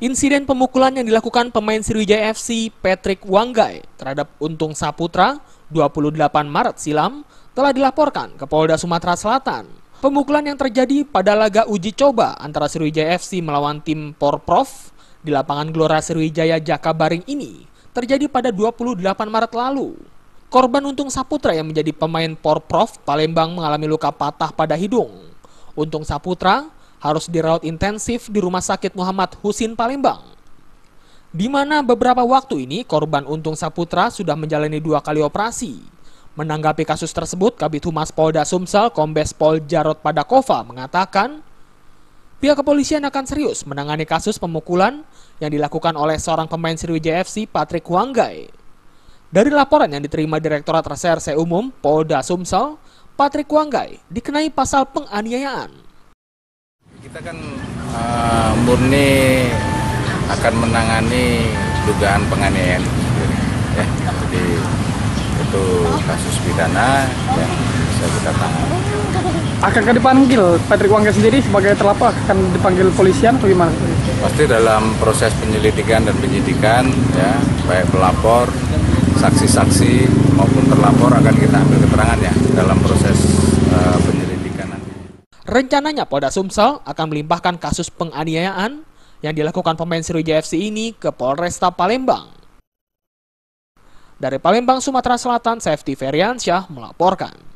Insiden pemukulan yang dilakukan pemain Sriwijaya FC Patrick Wanggai terhadap Untung Saputra 28 Maret silam telah dilaporkan ke Polda Sumatera Selatan. Pemukulan yang terjadi pada laga uji coba antara Sriwijaya FC melawan tim Porprov di lapangan Gelora Sriwijaya Jakabaring ini terjadi pada 28 Maret lalu. Korban Untung Saputra yang menjadi pemain Porprov Palembang mengalami luka patah pada hidung. Untung Saputra harus dirawat intensif di Rumah Sakit Muhammad Husin Palembang. Di mana beberapa waktu ini korban Untung Saputra sudah menjalani 2 kali operasi. Menanggapi kasus tersebut, Kabid Humas Polda Sumsel Kombes Pol Jarod Padakova mengatakan, pihak kepolisian akan serius menangani kasus pemukulan yang dilakukan oleh seorang pemain Sriwijaya FC Patrick Wanggai. Dari laporan yang diterima Direktorat Reserse Umum Polda Sumsel, Patrick Wanggai dikenai pasal penganiayaan. Kita kan murni akan menangani dugaan penganiayaan, ya. Jadi itu kasus pidana yang bisa kita tangani. Akan dipanggil Patrick Wanggai sendiri sebagai terlapor, akan dipanggil polisian atau gimana? Pasti dalam proses penyelidikan dan penyidikan, ya, baik pelapor, saksi-saksi maupun terlapor akan kita ambil keterangannya dalam proses penyelidikan. Rencananya Polda Sumsel akan melimpahkan kasus penganiayaan yang dilakukan pemain Sriwijaya FC ini ke Polresta Palembang. Dari Palembang, Sumatera Selatan, Safety Feriansyah melaporkan.